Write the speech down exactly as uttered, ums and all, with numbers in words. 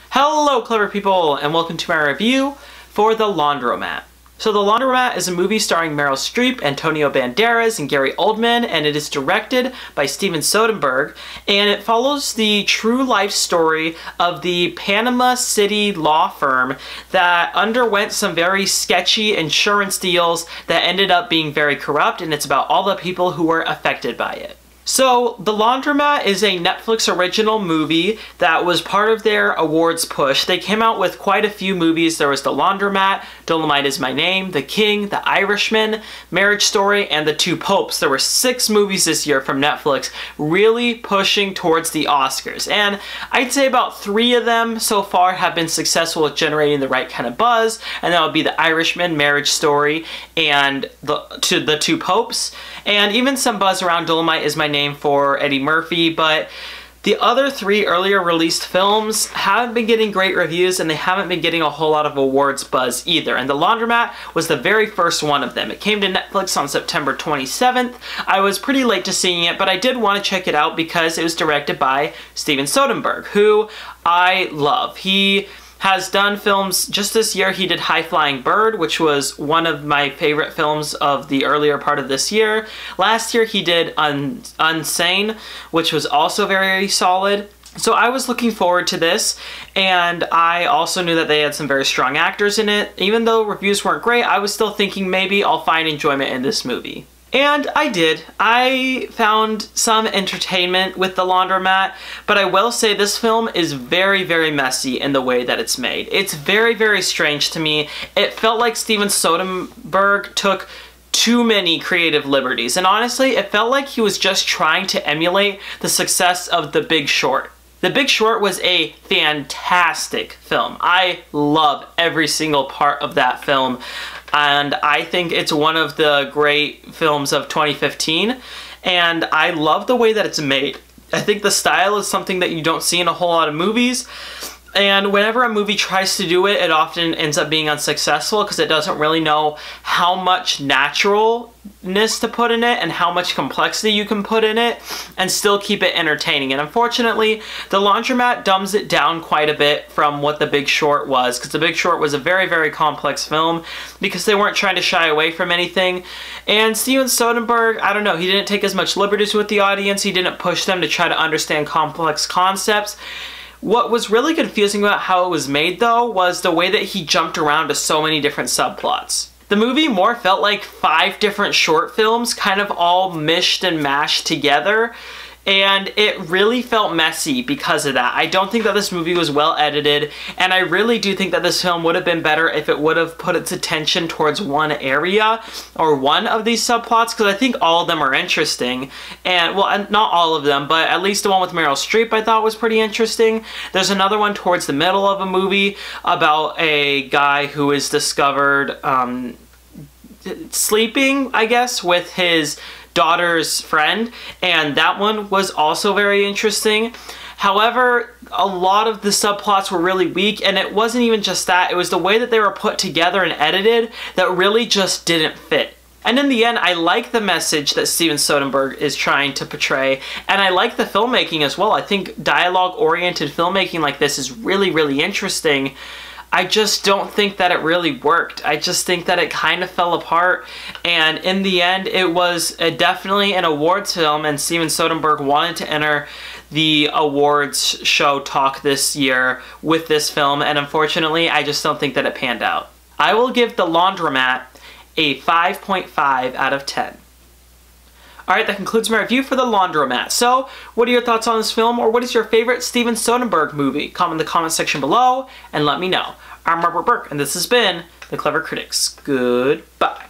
Hello clever people and welcome to my review for The Laundromat. So The Laundromat is a movie starring Meryl Streep, Antonio Banderas, and Gary Oldman, and it is directed by Steven Soderbergh, and it follows the true life story of the Panama City law firm that underwent some very sketchy insurance deals that ended up being very corrupt, and it's about all the people who were affected by it. So, The Laundromat is a Netflix original movie that was part of their awards push. They came out with quite a few movies. There was The Laundromat, Dolomite Is My Name, The King, The Irishman, Marriage Story, and The Two Popes. There were six movies this year from Netflix really pushing towards the Oscars. And I'd say about three of them so far have been successful at generating the right kind of buzz. And that would be The Irishman, Marriage Story, and the, to The Two Popes. And even some buzz around Dolomite Is My Name for Eddie Murphy, but the other three earlier released films haven't been getting great reviews and they haven't been getting a whole lot of awards buzz either. And The Laundromat was the very first one of them. It came to Netflix on September twenty-seventh. I was pretty late to seeing it, but I did want to check it out because it was directed by Steven Soderbergh, who I love. He has done films. Just this year he did High Flying Bird, which was one of my favorite films of the earlier part of this year. Last year he did Un Unsane, which was also very solid. So I was looking forward to this, and I also knew that they had some very strong actors in it. Even though reviews weren't great, I was still thinking maybe I'll find enjoyment in this movie. And I did. I found some entertainment with The Laundromat, but I will say this film is very, very messy in the way that it's made. It's very, very strange to me. It felt like Steven Soderbergh took too many creative liberties, and honestly, it felt like he was just trying to emulate the success of The Big Short. The Big Short was a fantastic film. I love every single part of that film. And I think it's one of the great films of twenty fifteen, and I love the way that it's made. I think the style is something that you don't see in a whole lot of movies, and whenever a movie tries to do it, it often ends up being unsuccessful because it doesn't really know how much naturalness to put in it and how much complexity you can put in it and still keep it entertaining. And unfortunately, The Laundromat dumbs it down quite a bit from what The Big Short was, because The Big Short was a very, very complex film because they weren't trying to shy away from anything. And Steven Soderbergh, I don't know, he didn't take as much liberties with the audience. He didn't push them to try to understand complex concepts. What was really confusing about how it was made, though, was the way that he jumped around to so many different subplots. The movie more felt like five different short films, kind of all mished and mashed together, and it really felt messy because of that. I don't think that this movie was well edited, and I really do think that this film would have been better if it would have put its attention towards one area or one of these subplots, because I think all of them are interesting. And, well, not all of them, but at least the one with Meryl Streep I thought was pretty interesting. There's another one towards the middle of a movie about a guy who is discovered um, sleeping, I guess, with his daughter's friend, and that one was also very interesting. However, a lot of the subplots were really weak, and it wasn't even just that, it was the way that they were put together and edited that really just didn't fit. And in the end, I like the message that Steven Soderbergh is trying to portray, and I like the filmmaking as well. I think dialogue-oriented filmmaking like this is really, really interesting. I just don't think that it really worked. I just think that it kind of fell apart, and in the end it was a, definitely an awards film, and Steven Soderbergh wanted to enter the awards show talk this year with this film, and unfortunately I just don't think that it panned out. I will give The Laundromat a five point five out of ten. Alright, that concludes my review for The Laundromat. So, what are your thoughts on this film, or what is your favorite Steven Soderbergh movie? Comment in the comment section below and let me know. I'm Robert Burke, and this has been The Clever Critics. Goodbye.